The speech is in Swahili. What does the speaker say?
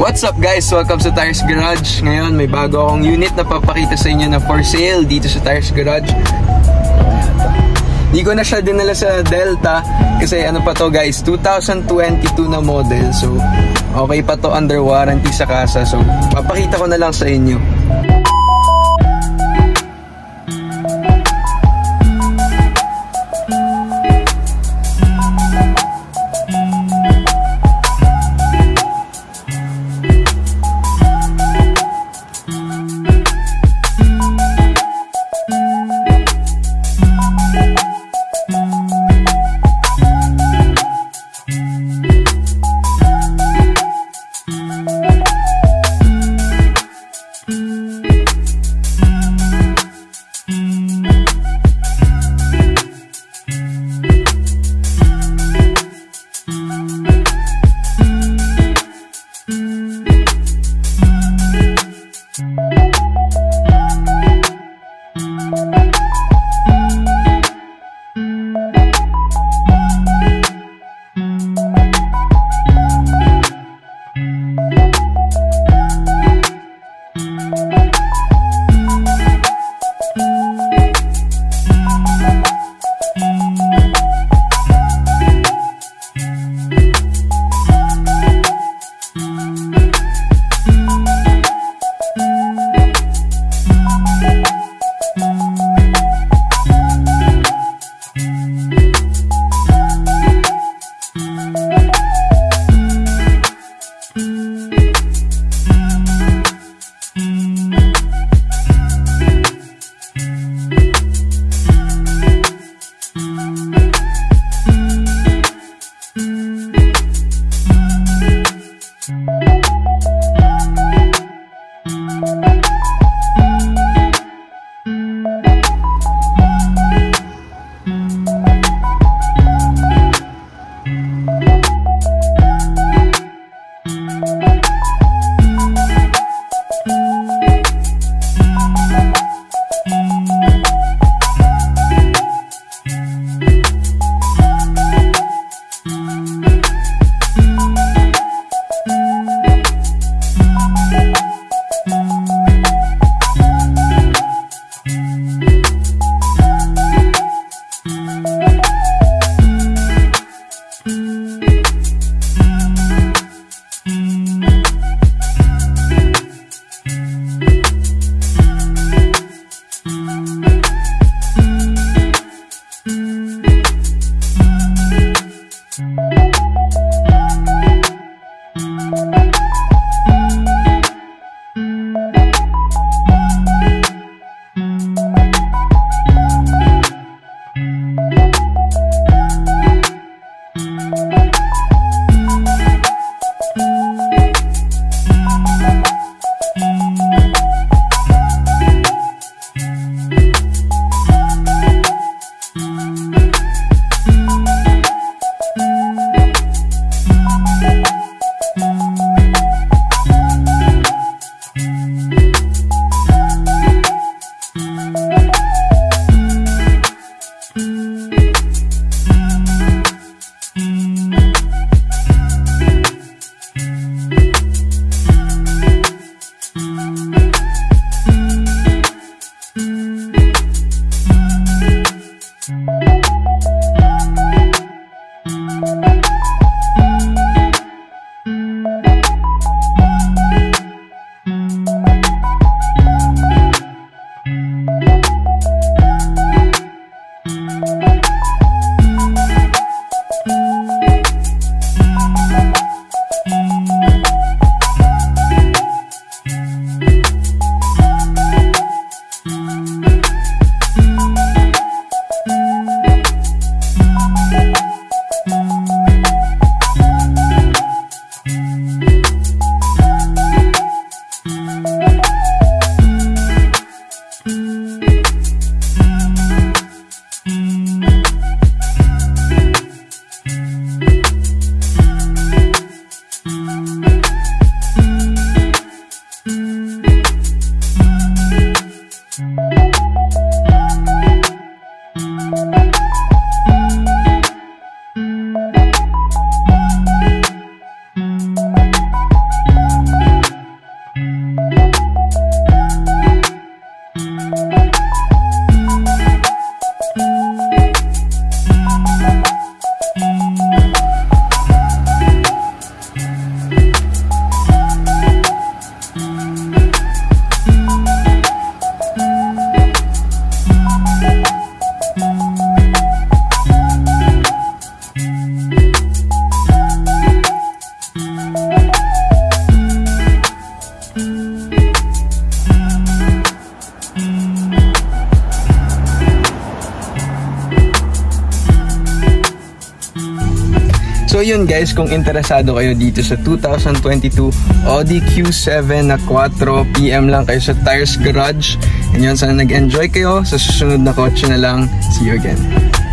What's up guys? Welcome sa Tyres Garage. Ngayon may bago akong unit na papakita sa inyo na for sale dito sa Tyres Garage. Di ko na siya dinala sa Delta kasi ano pa to guys, 2022 na model. So okay pa to, under warranty sa kasa. So papakita ko na lang sa inyo. yun guys, kung interesado kayo dito sa 2022 Audi Q7 na Quattro, PM lang kayo sa Tyres Garage. And yun, sana nag-enjoy kayo. Sa susunod na kotse na lang. See you again.